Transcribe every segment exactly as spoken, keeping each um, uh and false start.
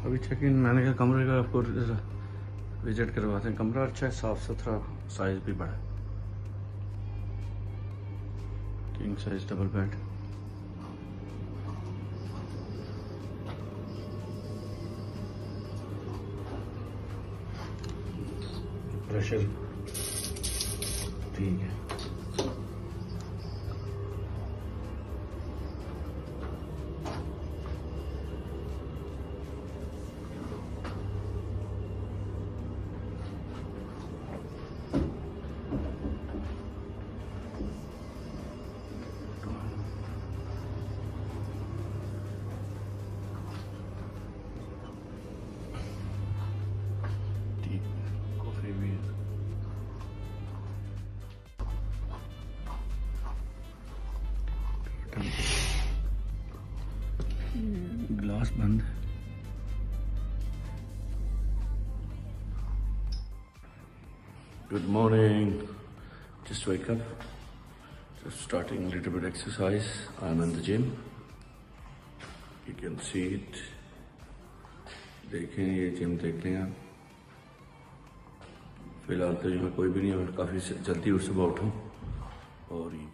अभी check in मैंने कहा कमरे का आपको विजिट करवाते हैं। कमरा अच्छा है, साफ सुथरा, साइज भी बड़ा है। King size double bed. Pressure ठीक है। ग्लास बंद। Good morning. Just wake up. Just starting a little bit exercise. I'm in the gym. You can see it. देखें ये जिम देख लें आप। फिलहाल तो यहाँ कोई भी नहीं है, काफ़ी जल्दी उठ सुबह उठूँ और ये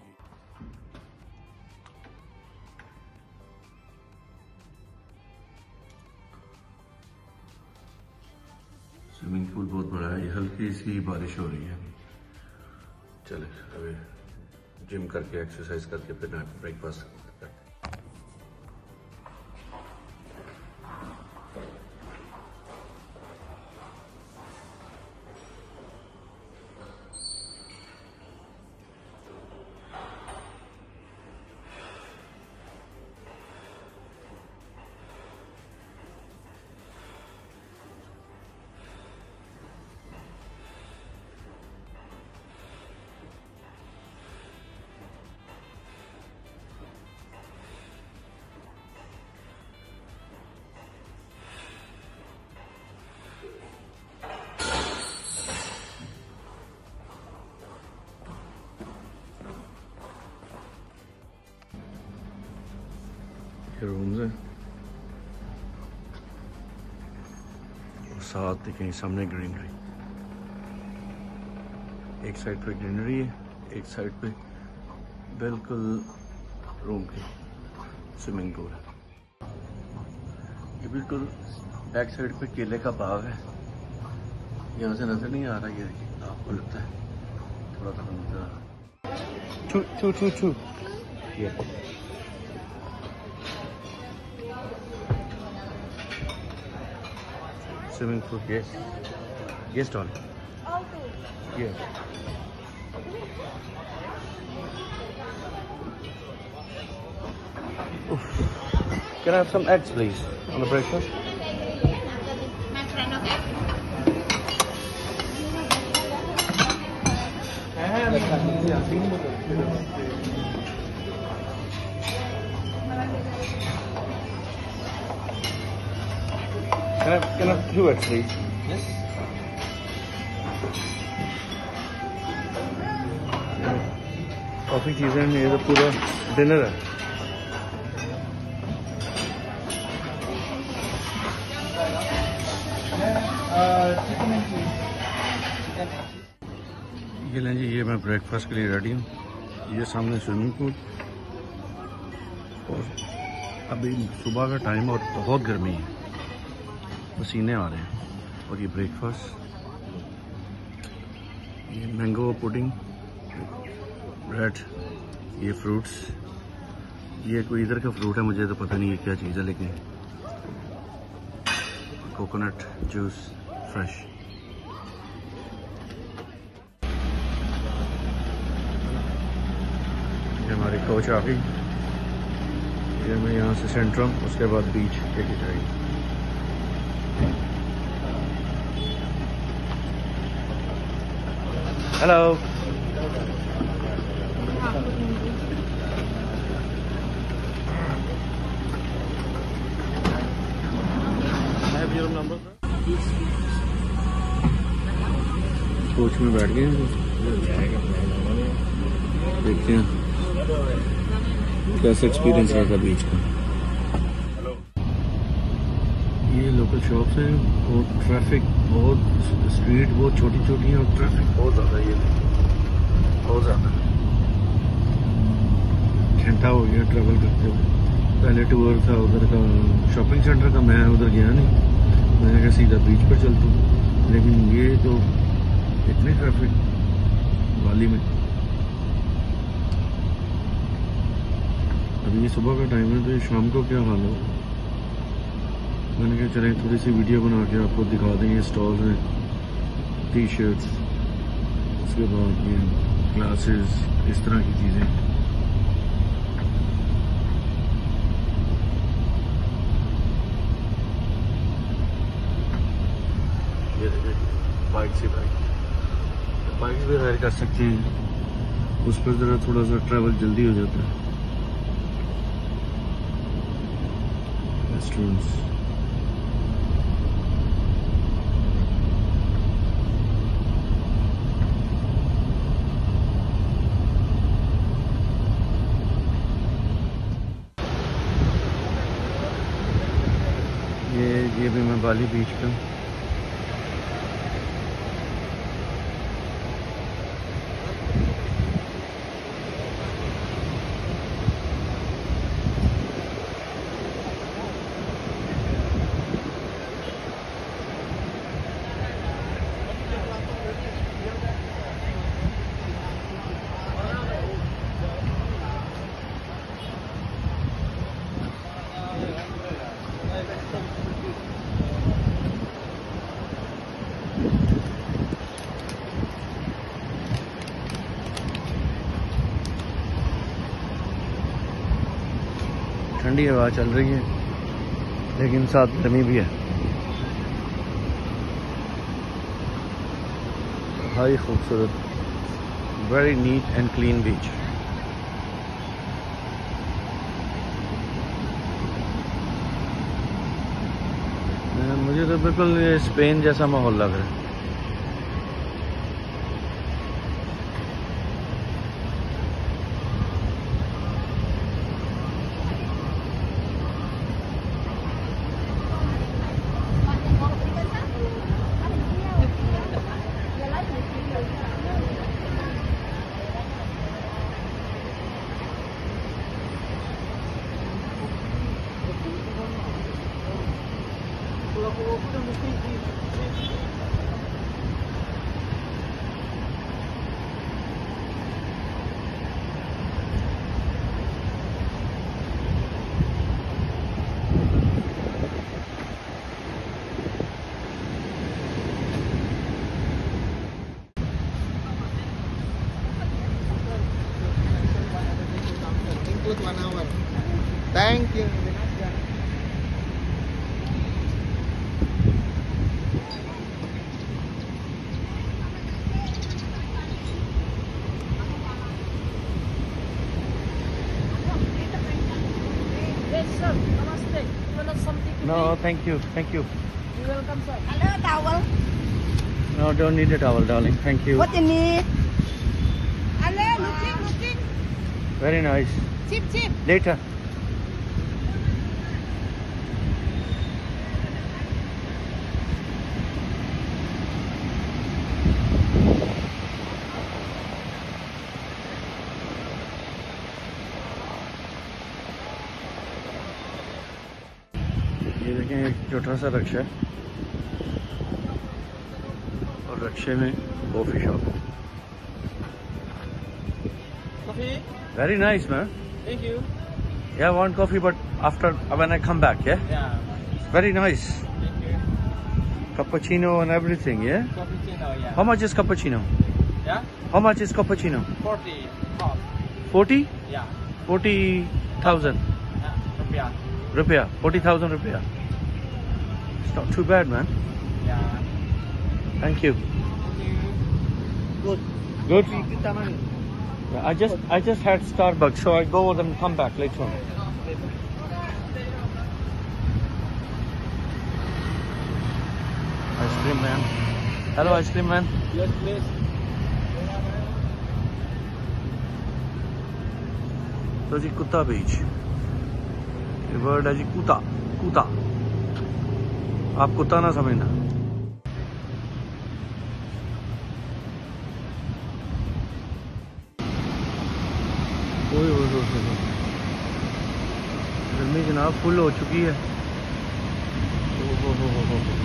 स्विमिंग पूल बहुत बड़ा है। ये हल्की सी बारिश हो रही है। चले अभी जिम करके एक्सरसाइज करके फिर ब्रेकफास्ट करते हैं। रूम्स है और साथ देखें सामने ग्रीनरी। एक साइड पे ग्रीनरी है, एक साइड पे बिल्कुल रूम के स्विमिंग पूल है। ये बिल्कुल बैक साइड पे केले का बाग है। यहाँ से नजर नहीं आ रहा, ये देखिए आपको लगता है थोड़ा सा नजर आ रहा। छू छू छू छू ये swimming pool, yes. Yes, darling. All two. Yes. Oof. Can I have some eggs, please, on the breakfast? Can I, can I have two eggs, please? Yes. काफ़ी चीज़ें हैं, ये तो पूरा डिनर है। ये लें जी, ये मैं ब्रेकफास्ट के लिए रेडी हूँ। ये सामने स्विमिंग पूल और अभी सुबह का टाइम और बहुत गर्मी है, पसीने आ रहे हैं। और ये ब्रेकफास्ट, ये मैंगो पुडिंग, ब्रेड, ये फ्रूट्स, ये कोई इधर का फ्रूट है, मुझे तो पता नहीं है क्या चीज़ है, लेकिन कोकोनट जूस फ्रेश। ये हमारी कोच आ गई। ये मैं यहाँ से सेंट्रम, उसके बाद बीच लेके जाएगी। हेलो, कोच में बैठ गए, देखते हैं कैसा एक्सपीरियंस रहता बीच का। ये लोकल शॉप्स हैं और ट्रैफिक बहुत, स्ट्रीट बहुत छोटी छोटी है और ट्रैफिक बहुत ज़्यादा। ये बहुत ज़्यादा घंटा हो गया ट्रैवल करते हुए। पहले टूर था उधर का शॉपिंग सेंटर का, मैं उधर गया नहीं, मैंने कहा सीधा बीच पर चलता हूँ। लेकिन ये तो इतने ट्रैफिक वाली में। अभी ये सुबह का टाइम है तो ये शाम को क्या हाल हो। मैंने कहा चलें थोड़ी सी वीडियो बना के आपको दिखा देंगे। स्टॉल्स हैं, टी शर्ट्स, उसके बाद ये ग्लासेस, इस तरह की चीज़ें। ये देखिए बाइक से बाइक बाइक भी हायर कर सकते हैं, उस पर ज़रा थोड़ा सा ट्रैवल जल्दी हो जाता है। रेस्टोरेंट्स, ये ये भी मैं बाली बीच पे हूँ। ठंडी हवा चल रही है लेकिन साथ गर्मी भी है। हाई खूबसूरत, very neat and clean beach. मुझे तो बिल्कुल स्पेन जैसा माहौल लग रहा है। One hour. Thank you. Yes, sir. Namaste. You want something to No, drink? thank you, thank you. You're welcome, sir. Hello, towel. No, don't need a towel, darling. Thank you. What you need? Hello, looking, looking. Very nice. Cheap, cheap. Later. ये देखें एक छोटा सा रक्षा है और रक्षे में coffee shop. Coffee? Very nice, man. Thank you. Yeah, I want coffee, but after when I come back, yeah. Yeah. Very nice. Thank you. Cappuccino and everything, yeah. Cappuccino, yeah. How much is cappuccino? Yeah? How much is cappuccino? Forty. Half. Forty? Yeah. Forty thousand Yeah. Rupiah. rupiah. Forty thousand rupiah. It's not too bad, man. Yeah. Thank you. Thank you. Good. Good. Kita man. Yeah, I just I just had Starbucks, so I go and come back later on. Ice cream man. Hello, ice cream man. Yes, please. तो जी कुत्ता बीच, ये word है जी कुत्ता, कुत्ता। आप कुत्ता ना समझना। ओए ओए ओए ओए, गर्मी जनाब फुल हो चुकी है। ओ हो हो हो हो।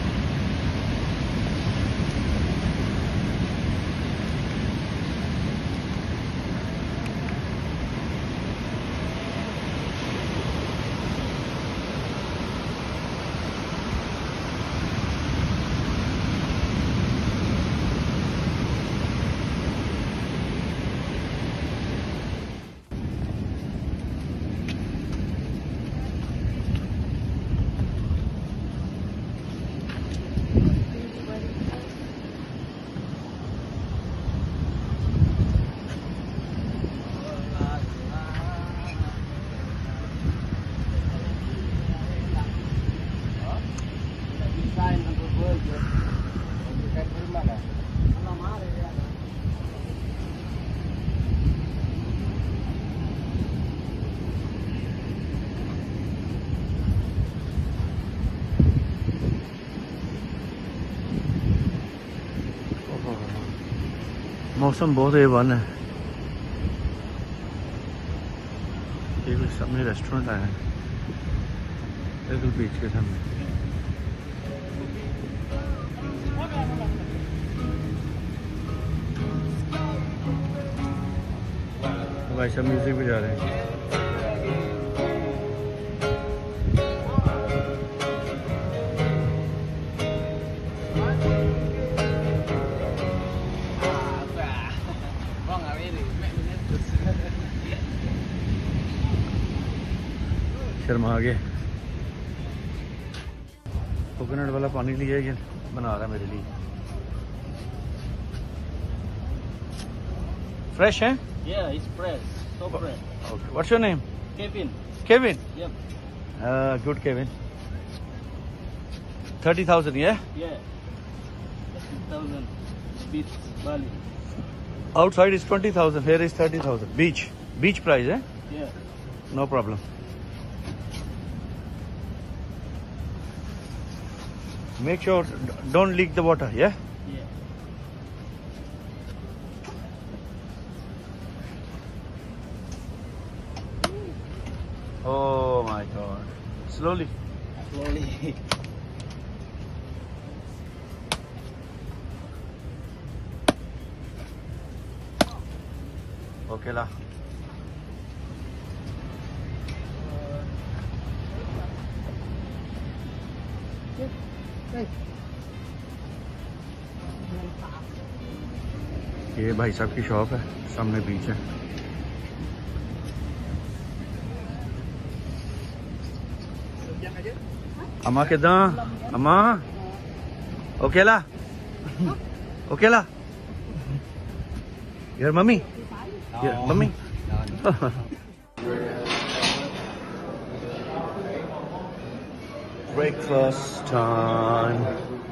मौसम बहुत एवन है। ये कुछ सामने रेस्टोरेंट आया है बिल्कुल बीच के सामने। भाई साहब म्यूजिक भी जा रहे हैं। शर्मा आ गए। कोकोनट वाला पानी लिया ये बना रहा है मेरे लिए। फ्रेश है? Yeah, it's fresh. So fresh. Okay. What's your name? Kevin. Kevin. Yep. Uh, good Kevin. Thirty thousand, yeah. Yeah. Thirty thousand. Beach Bali. Outside is twenty thousand. Here is thirty thousand. Beach, beach price, eh? Yeah. No problem. Make sure don't leak the water, yeah? Yeah. Oh my God. Slowly. Slowly. Okay lah. ये भाई साहब की shop है, सामने बीच है। अम्मा किदा? अम्मा ओकेला ओकेला यार मम्मी यार मम्मी breakfast time.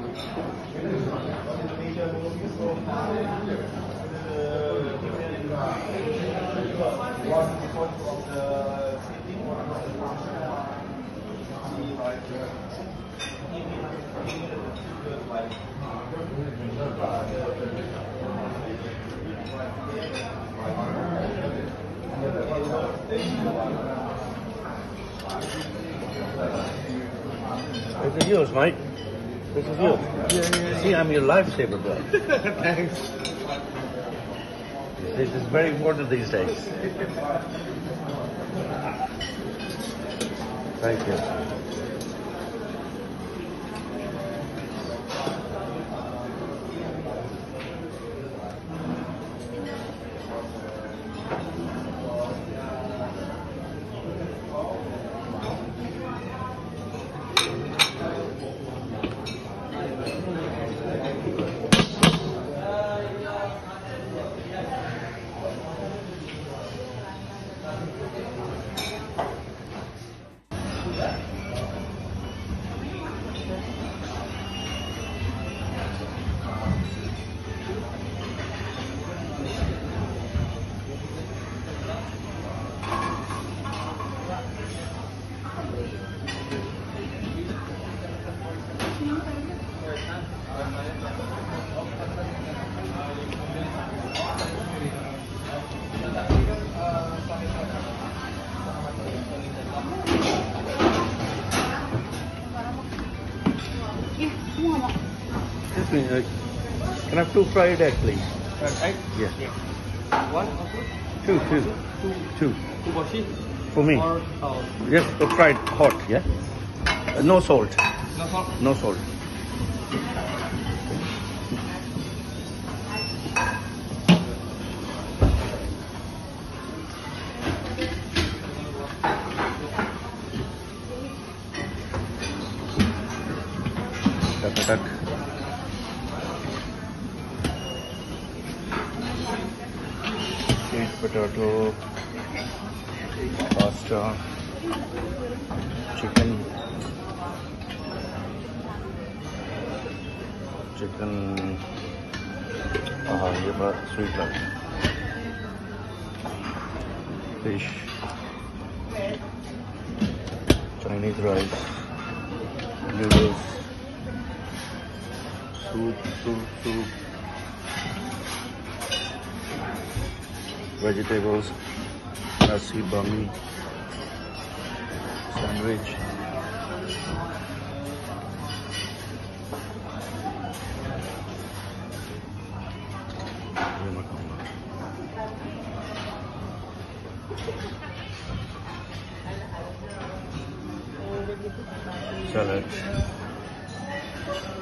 This is yours, mate. This is yours. Yeah, yeah. See, I'm your lifesaver, bro. Thanks. This is very important these days. Thank you. Excuse me, uh, can I have two fried egg, please? Right? Yes. Yeah. One or two? Two, two, Two. two. Two boshi? For me. Or oh, Yes, the fried hot, yeah? Uh, no salt. no salt? No salt. Duck. Sweet potato, pasta, chicken, chicken. Ah, ये बड़ा sweet लगता है. Fish, Chinese rice, noodles. Soup, soup, soup, vegetables, nasi bami, sandwich, salad.